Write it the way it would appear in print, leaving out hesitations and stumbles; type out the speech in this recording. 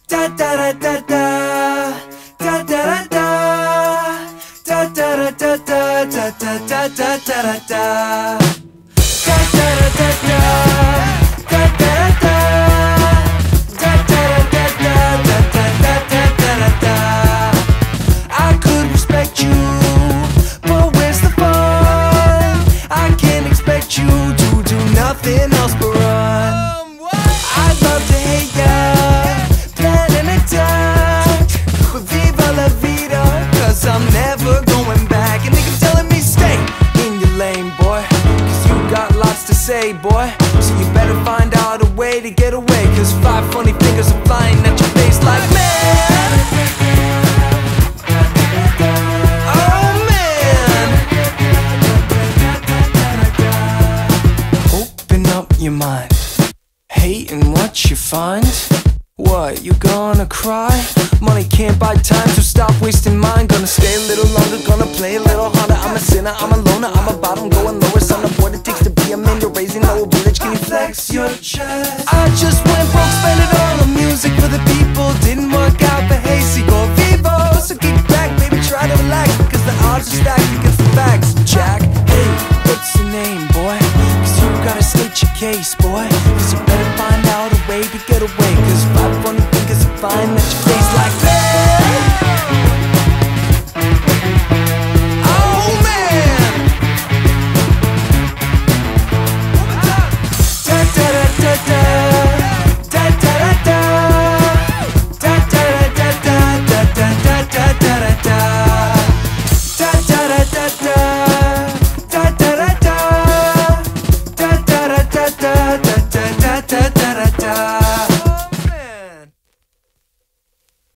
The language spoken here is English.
Da da da da da, da da da da, da da da da da, da da da da da da, da da da da. Nothing else but run. I'd love to hate ya, plan an attack, but viva la vida, cause I'm never going back. And they keep telling me stay in your lane, boy, cause you got lots to say, boy. So you better find out a way to get away, cause 5 funny fingers are flying at your face like man. Oh man. Open up your mind, hating what you find. What, you gonna cry? Money can't buy time, so stop wasting mine. Gonna stay a little longer, gonna play a little harder. I'm a sinner, I'm a loner, I'm a bottom going lower. Son of what it takes to be a man, you're raising no village. Can you flex your chest? I just went broke, spent it all on music for the people. Didn't work out, but hey, sigo vivo. So kick back, baby, try to relax, because the odds are stacked against the facts. Jack, hey, what's your name, boy? Cause you gotta state your case, boy. Cause you better find out a way to get away, cause 5 funny fingers are fine that you